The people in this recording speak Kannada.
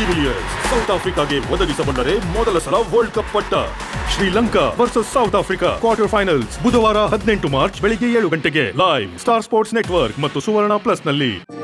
ವಿಲಿಯರ್ಸ್ ಸೌತ್ ಆಫ್ರಿಕಾಗೆ ಒದಗಿಸಬಲ್ಲರೆ ಮೊದಲ ಸಲ ವರ್ಲ್ಡ್ ಕಪ್ ಪಟ್ಟ. Sri Lanka versus south Africa quarter finals ಬುಧವಾರ 18 ಮಾರ್ಚ್ ಬೆಳಿಗ್ಗೆ 7 ಗಂಟೆಗೆ ಲೈವ್ ಸ್ಟಾರ್ ಸ್ಪೋರ್ಟ್ಸ್ ನೆಟ್ವರ್ಕ್ ಮತ್ತು ಸುವರ್ಣ ಪ್ಲಸ್ ನಲ್ಲಿ.